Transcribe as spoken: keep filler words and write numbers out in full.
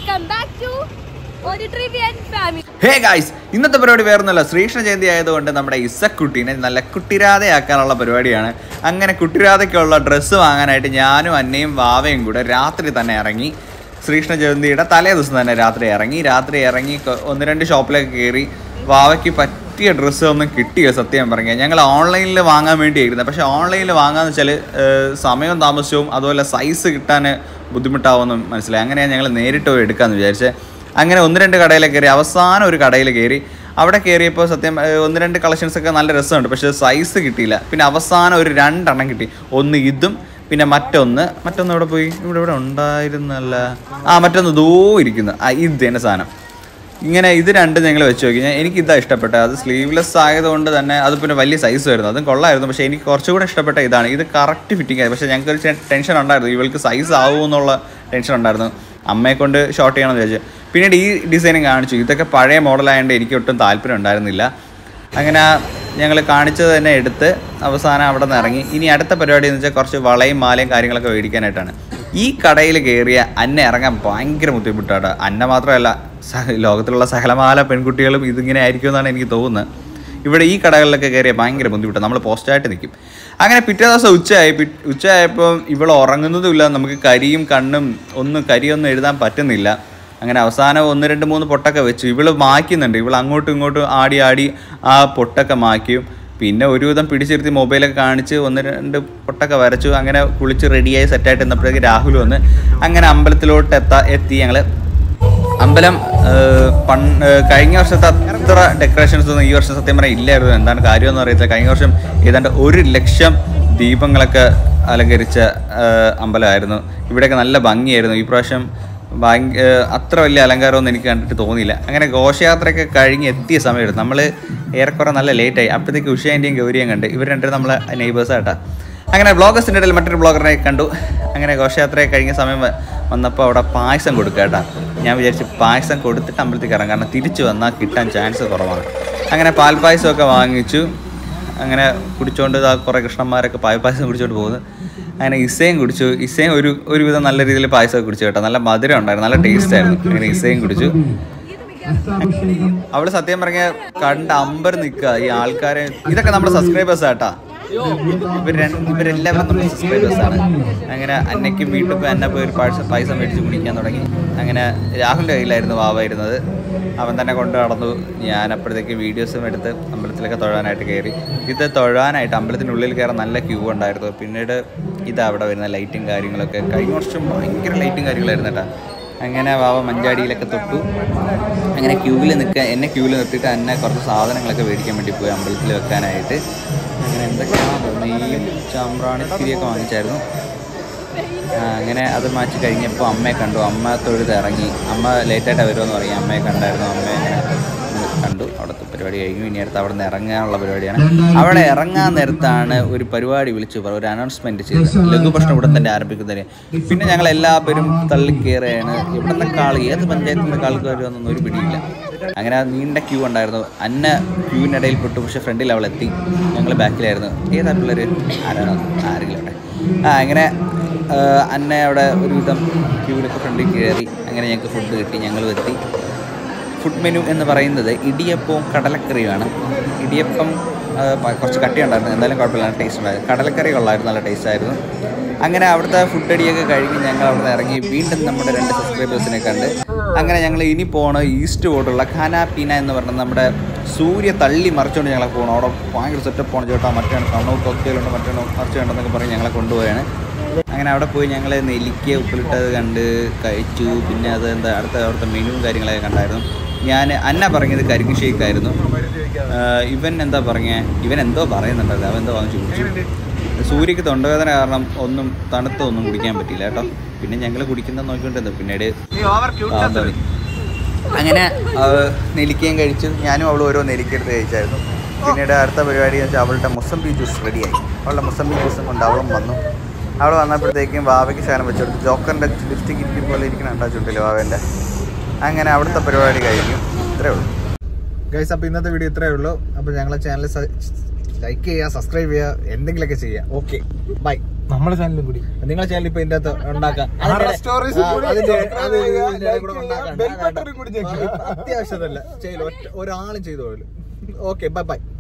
Welcome back to family. Hey guys, ഇന്നത്തെ പരിപാടി വേറൊന്നുമല്ല, ശ്രീകൃഷ്ണ ജയന്തി ആയതുകൊണ്ട് നമ്മുടെ ഇസക്കുട്ടീനെ നല്ല കുട്ടിരാധയാക്കാനുള്ള പരിപാടിയാണ്. അങ്ങനെ കുട്ടിരാധയ്ക്കുള്ള ഡ്രസ്സ് വാങ്ങാനായിട്ട് ഞാനും അന്നയും വാവയും കൂടെ രാത്രി തന്നെ ഇറങ്ങി. ശ്രീകൃഷ്ണ ജയന്തിയുടെ തലേ ദിവസം തന്നെ രാത്രി ഇറങ്ങി രാത്രി ഇറങ്ങി ഒന്ന് രണ്ട് ഷോപ്പിലേക്ക് കയറി. വാവയ്ക്ക് പറ്റിയ ഡ്രസ്സ് ഒന്നും കിട്ടിയോ സത്യം പറഞ്ഞാൽ. ഞങ്ങൾ ഓൺലൈനിൽ വാങ്ങാൻ വേണ്ടിയായിരുന്നു. പക്ഷേ ഓൺലൈനിൽ വാങ്ങാന്ന് വെച്ചാൽ സമയവും താമസവും അതുപോലെ സൈസ് കിട്ടാൻ ബുദ്ധിമുട്ടാവുമെന്ന് മനസ്സിലായി. അങ്ങനെയാണ് ഞങ്ങൾ നേരിട്ട് പോയി എടുക്കാമെന്ന് വിചാരിച്ചത്. അങ്ങനെ ഒന്ന് രണ്ട് കടയിൽ കയറി. അവസാനം ഒരു കടയിൽ കയറി. അവിടെ കയറിയപ്പോൾ സത്യം ഒന്ന് രണ്ട് കളക്ഷൻസൊക്കെ നല്ല രസമുണ്ട്, പക്ഷേ സൈസ് കിട്ടിയില്ല. പിന്നെ അവസാനം ഒരു രണ്ടെണ്ണം കിട്ടി. ഒന്ന് ഇതും പിന്നെ മറ്റൊന്ന് മറ്റൊന്ന് ഇവിടെ പോയി ഇവിടെ ഇവിടെ ഉണ്ടായിരുന്നല്ല ആ മറ്റൊന്ന് ദൂ ഇരിക്കുന്നു. ആ ഇത് തന്നെ സാധനം. ഇങ്ങനെ ഇത് രണ്ടും ഞങ്ങൾ വെച്ച് നോക്കി. ഞാൻ എനിക്ക് ഇതാണ് ഇഷ്ടപ്പെട്ടത്. അത് സ്ലീവ്ലെസ് ആയതുകൊണ്ട് തന്നെ അത് പിന്നെ വലിയ സൈസ് വരുന്നു, അതും കൊള്ളായിരുന്നു. പക്ഷേ എനിക്ക് കുറച്ചുകൂടെ ഇഷ്ടപ്പെട്ട ഇതാണ്. ഇത് കറക്റ്റ് ഫിറ്റിംഗ് ആയി. പക്ഷേ ഞങ്ങൾക്ക് ഒരു ടെൻഷൻ ഉണ്ടായിരുന്നു, ഇവൾക്ക് സൈസ് ആവുമെന്നുള്ള ടെൻഷൻ ഉണ്ടായിരുന്നു. അമ്മയെ കൊണ്ട് ഷോർട്ട് ചെയ്യണമെന്ന് വിചാരിച്ചു. പിന്നീട് ഈ ഡിസൈനും കാണിച്ചു. ഇതൊക്കെ പഴയ മോഡലായതുകൊണ്ട് എനിക്ക് ഒട്ടും താല്പര്യം ഉണ്ടായിരുന്നില്ല. അങ്ങനെ ഞങ്ങൾ കാണിച്ചത് തന്നെ എടുത്ത് അവസാനം അവിടെ നിന്ന് ഇറങ്ങി. ഇനി അടുത്ത പരിപാടി എന്ന് വെച്ചാൽ കുറച്ച് വളയും മാലയും കാര്യങ്ങളൊക്കെ മേടിക്കാനായിട്ടാണ്. ഈ കടയിൽ കയറിയ അന്ന ഇറങ്ങാൻ ഭയങ്കര ബുദ്ധിമുട്ടാണ്. അന്ന മാത്രമല്ല, ലോകത്തിലുള്ള സകലമാല പെൺകുട്ടികളും ഇതിങ്ങനെ ആയിരിക്കും എന്നാണ് എനിക്ക് തോന്നുന്നത്. ഇവിടെ ഈ കടകളിലൊക്കെ കയറിയാൽ ഭയങ്കര ബുദ്ധിമുട്ടാണ്. നമ്മൾ പോസ്റ്റായിട്ട് നിൽക്കും. അങ്ങനെ പിറ്റേ ദിവസം ഉച്ചയായി. ഉച്ചയായപ്പോൾ ഇവൾ ഉറങ്ങുന്നതുമില്ല. നമുക്ക് കരിയും കണ്ണും ഒന്നും കരിയൊന്നും എഴുതാൻ പറ്റുന്നില്ല. അങ്ങനെ അവസാനം ഒന്ന് രണ്ട് മൂന്ന് പൊട്ടൊക്കെ വെച്ചു. ഇവള് മായ്ക്കുന്നുണ്ട്. ഇവൾ അങ്ങോട്ടും ഇങ്ങോട്ടും ആടി ആടി ആ പൊട്ടൊക്കെ മായ്ക്കും. പിന്നെ ഒരുവിധം പിടിച്ചിരുത്തി മൊബൈലൊക്കെ കാണിച്ച് ഒന്ന് രണ്ട് പൊട്ടൊക്കെ വരച്ചു. അങ്ങനെ കുളിച്ച് റെഡിയായി സെറ്റായിട്ട് നിന്നപ്പോഴേക്ക് രാഹുൽ വന്ന്. അങ്ങനെ അമ്പലത്തിലോട്ട് എത്താ എത്തി ഞങ്ങൾ. അമ്പലം പൺ കഴിഞ്ഞ വർഷത്തെ അത്ര ഡെക്കറേഷൻസ് ഒന്നും ഈ വർഷം സത്യം പറഞ്ഞാൽ ഇല്ലായിരുന്നു. എന്താണ് കാര്യമെന്ന് അറിയത്തില്ല. കഴിഞ്ഞ വർഷം ഏതാണ്ട് ഒരു ലക്ഷം ദീപങ്ങളൊക്കെ അലങ്കരിച്ച അമ്പലമായിരുന്നു. ഇവിടെയൊക്കെ നല്ല ഭംഗിയായിരുന്നു. ഈ പ്രാവശ്യം ഭയങ്കര അത്ര വലിയ അലങ്കാരമൊന്നും എനിക്ക് കണ്ടിട്ട് തോന്നിയില്ല. അങ്ങനെ ഘോഷയാത്രയൊക്കെ കഴിഞ്ഞ് എത്തിയ സമയമായിരുന്നു. നമ്മൾ ഏറെക്കുറെ നല്ല ലേറ്റായി. അപ്പോഴത്തേക്ക് ഉഷേൻ്റെയും ഗൗരിയും കണ്ട്. ഇവർ രണ്ടും നമ്മളെ നെയ്ബേഴ്സായിട്ടാണ്. അങ്ങനെ ബ്ലോഗേഴ്സിൻ്റെ ഇടയിൽ മറ്റൊരു ബ്ലോഗറിനെ കണ്ടു. അങ്ങനെ ഘോഷയാത്രയൊക്കെ കഴിഞ്ഞ സമയം വന്നപ്പോൾ അവിടെ പായസം കൊടുക്കുക കേട്ടോ. ഞാൻ വിചാരിച്ച് പായസം കൊടുത്തിട്ട് അമ്പലത്തേക്ക് ഇറങ്ങാം, കാരണം തിരിച്ചു വന്നാൽ കിട്ടാൻ ചാൻസ് കുറവാണ്. അങ്ങനെ പാൽപ്പായസമൊക്കെ വാങ്ങിച്ചു. അങ്ങനെ കുടിച്ചുകൊണ്ട് ആ കുറേ കൃഷ്ണന്മാരൊക്കെ പാൽപ്പായസം കുടിച്ചുകൊണ്ട് പോകുന്നു. അങ്ങനെ ഇസയും കുടിച്ചു. ഇസയും ഒരു ഒരുവിധം നല്ല രീതിയിൽ പായസമൊക്കെ കുടിച്ചു കേട്ടോ. നല്ല മധുരം ഉണ്ടായിരുന്നു, നല്ല ടേസ്റ്റ് ആയിരുന്നു. അങ്ങനെ ഇസയും കുടിച്ചു. അവള് സത്യം പറഞ്ഞ കണ്ട് അമ്പർ നിൽക്കുക ഈ ആൾക്കാരെ. ഇതൊക്കെ നമ്മുടെ സബ്സ്ക്രൈബേഴ്സ് ആട്ടാ. ഇവർ ഇവരെല്ലാവരും നമ്മുടെ സബ്സ്ക്രൈബേഴ്സാണ്. അങ്ങനെ അന്നയ്ക്ക് വീട്ടിൽ പോയി അന്ന പോയി ഒരു പായസം പായസം മേടിച്ച് കുടിക്കാൻ തുടങ്ങി. അങ്ങനെ രാഹുലിൻ്റെ കയ്യിലായിരുന്നു വാവ ഇരുന്നത്. അവൻ തന്നെ കൊണ്ട് നടന്നു. ഞാൻ അപ്പോഴത്തേക്ക് വീഡിയോസും എടുത്ത് അമ്പലത്തിലൊക്കെ തൊഴാനായിട്ട് കയറി. ഇത് തൊഴാനായിട്ട് അമ്പലത്തിനുള്ളിൽ കയറാൻ നല്ല ക്യൂ ഉണ്ടായിരുന്നു. പിന്നീട് ഇതാ അവിടെ വരുന്ന ലൈറ്റും കാര്യങ്ങളൊക്കെ. കഴിഞ്ഞ വർഷം ഭയങ്കര ലൈറ്റും കാര്യങ്ങളായിരുന്നു കേട്ടോ. അങ്ങനെ വാവ മഞ്ചാടിയിലൊക്കെ തൊട്ടു. അങ്ങനെ ക്യൂവിൽ നിൽക്കാൻ എന്നെ ക്യൂവിൽ നിർത്തിയിട്ട് എന്നെ കുറച്ച് സാധനങ്ങളൊക്കെ മേടിക്കാൻ വേണ്ടി പോയി അമ്പലത്തിൽ വെക്കാനായിട്ട്. അങ്ങനെ എന്തൊക്കെയാണ് നെയ്യും ചമ്പ്രാണിത്തിരിയൊക്കെ വാങ്ങിച്ചായിരുന്നു. അങ്ങനെ അത് മാറ്റി കഴിഞ്ഞപ്പോൾ അമ്മയെ കണ്ടു. അമ്മ തൊഴുത് ഇറങ്ങി. അമ്മ ലേറ്റായിട്ട് വരുമെന്ന് പറയും. അമ്മയെ കണ്ടായിരുന്നു. അമ്മയെ അങ്ങനെ കണ്ടു. അവിടുത്തെ പരിപാടി കഴിഞ്ഞു. ഇനി അടുത്ത് അവിടെ നിന്ന് ഇറങ്ങാനുള്ള പരിപാടിയാണ്. അവിടെ ഇറങ്ങാൻ നേരത്താണ് ഒരു പരിപാടി വിളിച്ചു ഒരു അനൗൺസ്മെൻറ്റ് ചെയ്തത്. ലഘുഭക്ഷണം ഇവിടെ തന്നെ ആരംഭിക്കുന്നതിന്. പിന്നെ ഞങ്ങൾ എല്ലാവരും തള്ളിക്കയറുകയാണ്. ഇവിടെ നിന്നൊക്കെ ആൾ ഏത് പഞ്ചായത്തിൽ നിന്നൊക്കെ ആൾക്ക് വരുമെന്നൊന്നും ഒരു പിടിയില്ല. അങ്ങനെ നീണ്ട ക്യൂ ഉണ്ടായിരുന്നു. അന്ന ക്യൂവിനിടയിൽ പെട്ടു. പക്ഷേ ഫ്രണ്ടിൽ അവൾ എത്തി. ഞങ്ങൾ ബാക്കിലായിരുന്നു. ഏതാ പിള്ളേർ ആരാണോ ആരെങ്കിലും അവിടെ ആ അങ്ങനെ അന്ന അവിടെ ഒരുവിധം ക്യൂവിലൊക്കെ ഫ്രണ്ടിൽ കയറി. അങ്ങനെ ഞങ്ങൾക്ക് ഫുഡ് കിട്ടി. ഞങ്ങൾ എത്തി. ഫുഡ് മെനു എന്ന് പറയുന്നത് ഇടിയപ്പവും കടലക്കറിയുമാണ്. ഇടിയപ്പം കുറച്ച് കട്ടിയുണ്ടായിരുന്നു, എന്തായാലും കുഴപ്പമില്ല, ടേസ്റ്റ് ഉണ്ടായിരുന്നു. കടലക്കറി കൊള്ളായിരുന്നു, നല്ല ടേസ്റ്റ് ആയിരുന്നു. അങ്ങനെ അവിടുത്തെ ഫുഡ് അടിയൊക്കെ കഴിഞ്ഞ് ഞങ്ങൾ അവിടെ നിന്ന് ഇറങ്ങി. വീണ്ടും നമ്മുടെ രണ്ട് സബ്സ്ക്രൈബേഴ്സിനെ കണ്ട്. അങ്ങനെ ഞങ്ങൾ ഇനി പോകണം ഈസ്റ്റ് റോഡുള്ള ഖാനാപീന എന്ന് പറഞ്ഞാൽ നമ്മുടെ സൂര്യ തള്ളി മറിച്ചുകൊണ്ട് ഞങ്ങളെ പോകണം. അവിടെ ഭയങ്കര സെറ്റപ്പ് പോകണം ചേട്ടാ. മറ്റേ കണ്ണൂർ കൊക്കയിലുണ്ട്, മറ്റേ മറിച്ചുണ്ടെന്നൊക്കെ പറഞ്ഞ് ഞങ്ങളെ കൊണ്ടുപോയാണ്. അങ്ങനെ അവിടെ പോയി ഞങ്ങൾ നെല്ലിക്ക ഉപ്പിലിട്ടത് കണ്ട് കഴിച്ചു. പിന്നെ അത് എന്താ അടുത്ത അവിടുത്തെ മെനുവും കാര്യങ്ങളൊക്കെ കണ്ടായിരുന്നു. ഞാൻ അന്ന പറഞ്ഞത് കരിക്ക് ഷേക്കായിരുന്നു. ഇവൻ എന്താ പറഞ്ഞ ഇവൻ എന്തോ പറയുന്നുണ്ടല്ലോ. അവൻ എന്തോ വാങ്ങിച്ചു കുടിച്ചു. സൂര്യക്ക് തൊണ്ടവേദന കാരണം ഒന്നും തണുത്തൊന്നും കുടിക്കാൻ പറ്റിയില്ല കേട്ടോ. പിന്നെ ഞങ്ങൾ കുടിക്കുന്നത് നോക്കിക്കൊണ്ടിരുന്നു. പിന്നീട് അങ്ങനെ നെല്ലിക്കയും കഴിച്ചു. ഞാനും അവൾ ഓരോ നെല്ലിക്കെടുത്ത് കഴിച്ചായിരുന്നു. പിന്നീട് അടുത്ത പരിപാടി എന്ന് വെച്ചാൽ അവളുടെ മുസംബി ജ്യൂസ് റെഡിയായി. അവളുടെ മുസംബി ജ്യൂസും കൊണ്ട് അവളും വന്നു. അവൾ വന്നപ്പോഴത്തേക്കും വാവയ്ക്ക് ശകലം വെച്ചെടുത്ത്. ജോക്കറിൻ്റെ ലിപ്സ്റ്റിക് ഇരിക്കും പോലെ ഇരിക്കണം ഉണ്ടാ ചുണ്ടില്ല വാവേൻ്റെ. അങ്ങനെ അവിടുത്തെ പരിപാടി കഴിഞ്ഞു. ഇത്രയേ ഉള്ളൂ ഗൈസ്. അപ്പോൾ ഇന്നത്തെ വീഡിയോ ഇത്രയേ ഉള്ളൂ. അപ്പോൾ ഞങ്ങളെ ചാനൽ ലൈക്ക് ചെയ്യുക, സബ്സ്ക്രൈബ് ചെയ്യുക, എന്തെങ്കിലുമൊക്കെ ചെയ്യുക. Okay, bye. നമ്മുടെ ചാനലും കൂടി നിങ്ങളെ ചാനൽ ഇപ്പൊ ഇതിന്റെ അകത്ത് ഉണ്ടാക്കാം അത്യാവശ്യമല്ല ചെയ്തു ഒരാളും ചെയ്തോളൂ. Okay bye by.